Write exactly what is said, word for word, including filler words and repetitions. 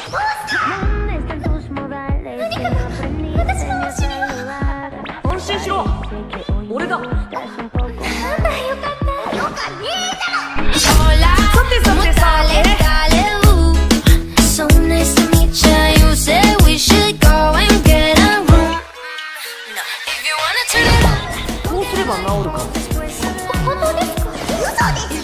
安心しろ、俺だ。なんだ、よかった。よかねえだろ。さてさてさて。So nice to meet you. You said we should go and get a room. If you wanna turn it on. こうすれば治るか。本当ですか？嘘です。